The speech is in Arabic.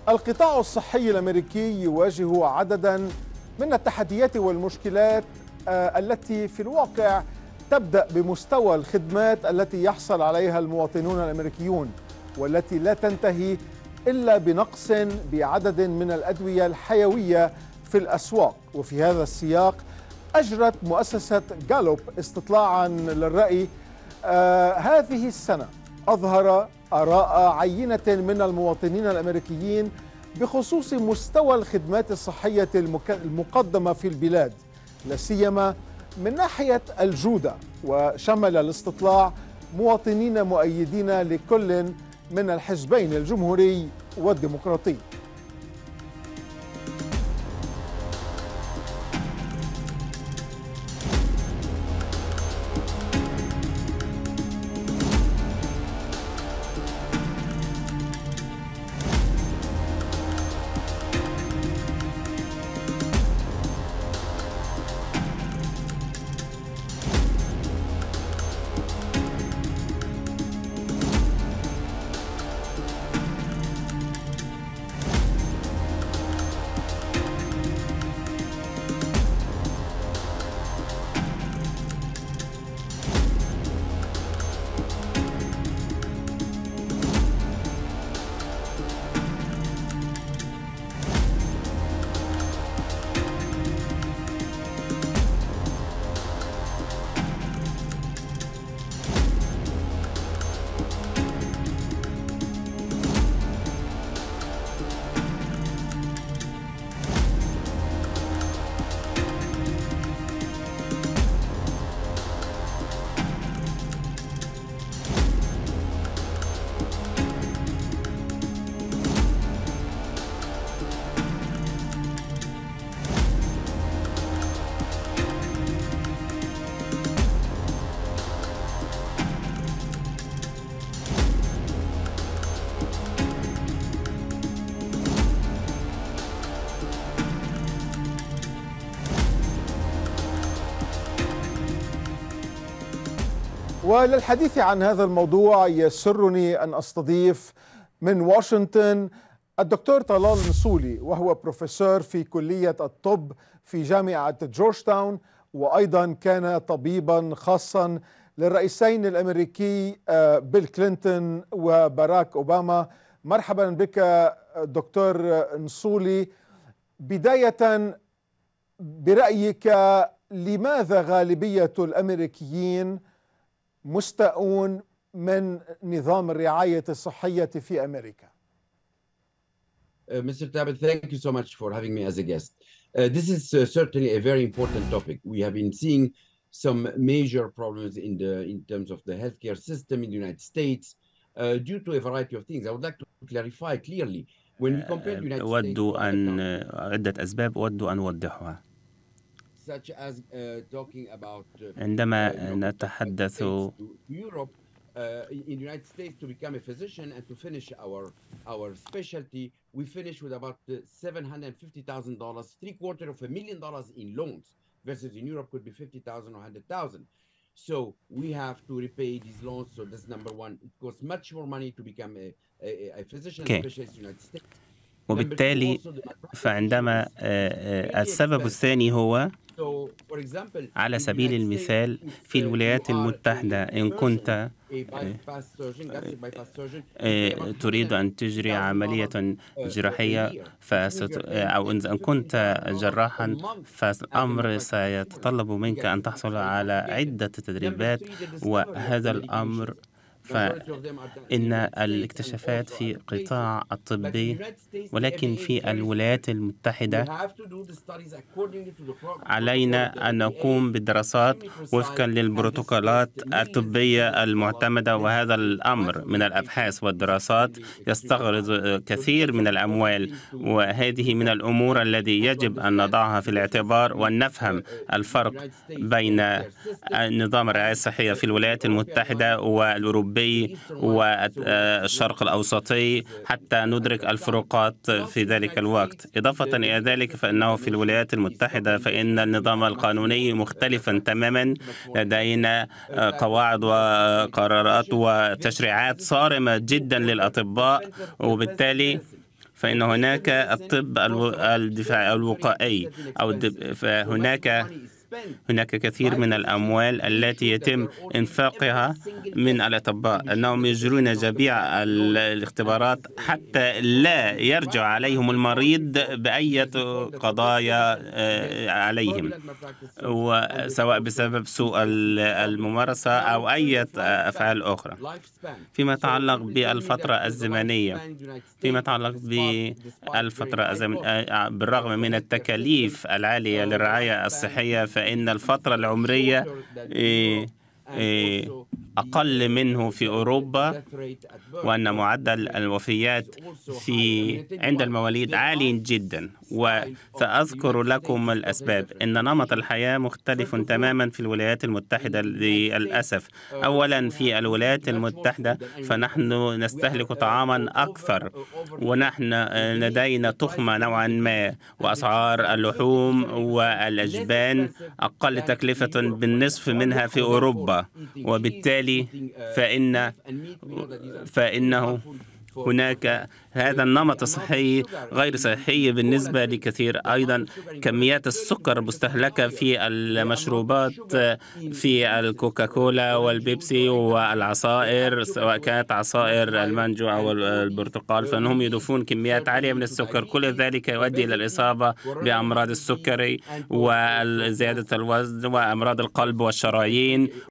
القطاع الصحي الأمريكي يواجه عددا من التحديات والمشكلات التي في الواقع تبدأ بمستوى الخدمات التي يحصل عليها المواطنون الأمريكيون، والتي لا تنتهي إلا بنقص بعدد من الأدوية الحيوية في الأسواق. وفي هذا السياق أجرت مؤسسة جالوب استطلاعا للرأي هذه السنة أظهر آراء عينة من المواطنين الأمريكيين بخصوص مستوى الخدمات الصحية المقدمة في البلاد، لا سيما من ناحية الجودة. وشمل الاستطلاع مواطنين مؤيدين لكل من الحزبين الجمهوري والديمقراطي. وللحديث عن هذا الموضوع يسرني أن أستضيف من واشنطن الدكتور طلال نصولي، وهو بروفيسور في كلية الطب في جامعة جورج تاون، وأيضا كان طبيبا خاصا للرئيسين الأمريكي بيل كلينتون وباراك أوباما. مرحبا بك دكتور نصولي. بداية برأيك، لماذا غالبية الأمريكيين مستاءون من نظام الرعاية الصحية في أمريكا؟ Mr. Tabet, thank you so much for having me as a guest. This is certainly a very important topic. We have been seeing some major problems in terms of the healthcare system in the United States due to a variety of things. I would like to clarify clearly when we compare the United States to عدة أسباب أود أن أوضحها. such as talking about عندما نتحدث Europe in the United States to become a physician and to finish our specialty, we finish with about $750,000, $750,000 in loans, versus in Europe could be 50,000 or 100,000. So we have to repay these loans. So that's number one. It costs much more money to become a physician specialist in the United States. وبالتالي فعندما السبب الثاني هو على سبيل المثال في الولايات المتحدة، إن كنت تريد أن تجري عملية جراحية أو إن كنت جراحا، فالأمر سيتطلب منك أن تحصل على عدة تدريبات، وهذا الأمر فإن الاكتشافات في القطاع الطبي، ولكن في الولايات المتحدة علينا أن نقوم بالدراسات وفقا للبروتوكولات الطبية المعتمدة، وهذا الأمر من الأبحاث والدراسات يستغرق كثير من الأموال، وهذه من الأمور التي يجب أن نضعها في الاعتبار، وأن نفهم الفرق بين نظام الرعاية الصحية في الولايات المتحدة والأوروبية والشرق الأوسطي حتى ندرك الفروقات في ذلك الوقت. إضافة إلى ذلك، فإنه في الولايات المتحدة فإن النظام القانوني مختلفا تماما، لدينا قواعد وقرارات وتشريعات صارمة جدا للأطباء، وبالتالي فإن هناك الطب الدفاعي الوقائي هناك كثير من الأموال التي يتم إنفاقها من الأطباء أنهم يجرون جميع الاختبارات حتى لا يرجع عليهم المريض بأي قضايا عليهم، وسواء بسبب سوء الممارسة أو أي أفعال أخرى. فيما يتعلق بالفترة الزمنية، بالرغم من التكاليف العالية للرعاية الصحية، فإن الفترة العمرية أقل منه في أوروبا، وأن معدل الوفيات عند المواليد عالي جدا. وسأذكر لكم الأسباب. إن نمط الحياة مختلف تماما في الولايات المتحدة للأسف. أولا، في الولايات المتحدة فنحن نستهلك طعاما أكثر، ونحن لدينا تخمة نوعا ما، وأسعار اللحوم والأجبان أقل تكلفة بالنصف منها في أوروبا، وبالتالي فإنه هناك هذا النمط الصحي غير صحي بالنسبة لكثير. أيضا كميات السكر المستهلكة في المشروبات، في الكوكاكولا والبيبسي والعصائر، سواء كانت عصائر المانجو أو البرتقال، فإنهم يضيفون كميات عالية من السكر. كل ذلك يؤدي إلى الإصابة بأمراض السكري وزيادة الوزن وأمراض القلب والشرايين